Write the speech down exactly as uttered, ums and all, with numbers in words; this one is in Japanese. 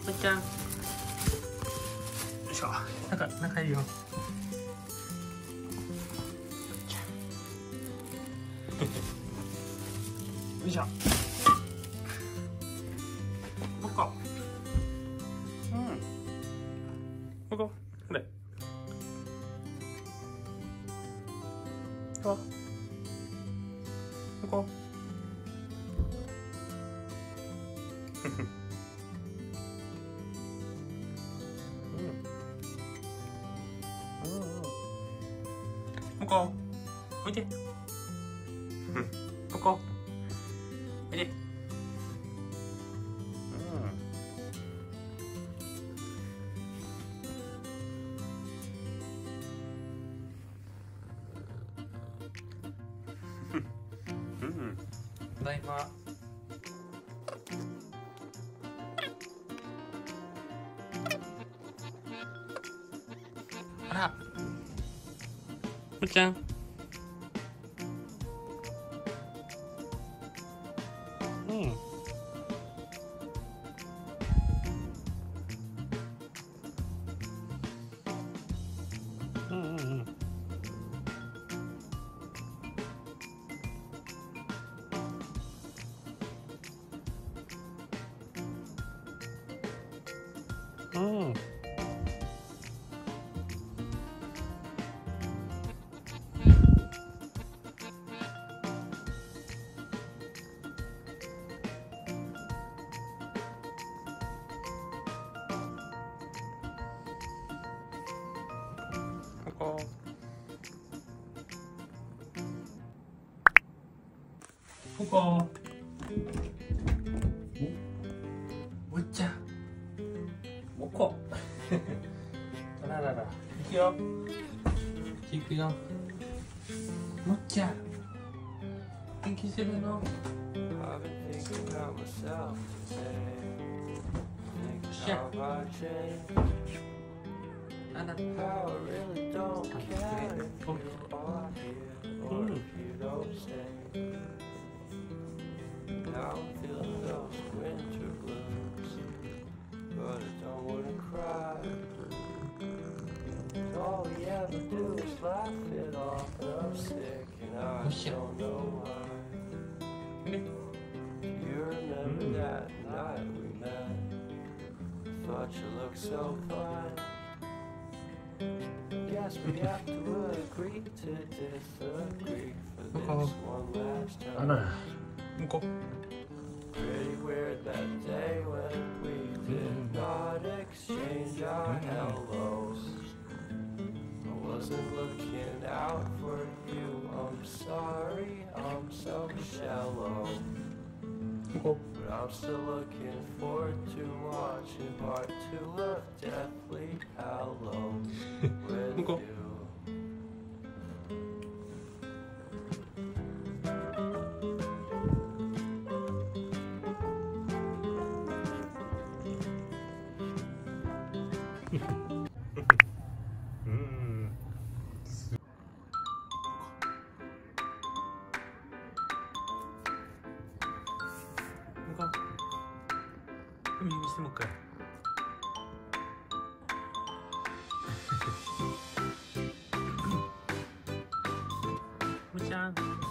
むちゃん。よいしょ。なんか、なんかいるよ。よいしょ。ここ。うん。ここ。これ。ここ。ここ。ここ、おいで。ここ、おいで。うん。うん。ただいま。あら。むちゃん。うん。うんうんうん。うん。ここ。ここ。お、おっちゃん。もこ。あららら。行くよ。行くよ。もっちゃん。元気してるの？しゃ。あら。うん。Now I'm feeling those winter blues, but I don't wanna cry. All we ever do is laugh it off, and I'm sick and I don't know why. You remember that night we met? Thought you looked so fine. Guess we have to agree to disagree for this one last time. Pretty weird that day when we did not exchange our hellos. I wasn't looking out for you, I'm sorry, I'm so shallow. But I'm still looking forward to watching part two of Deathly Hallows with you. 음. 이거 그럼 이거 있으면 먹을까요? 무장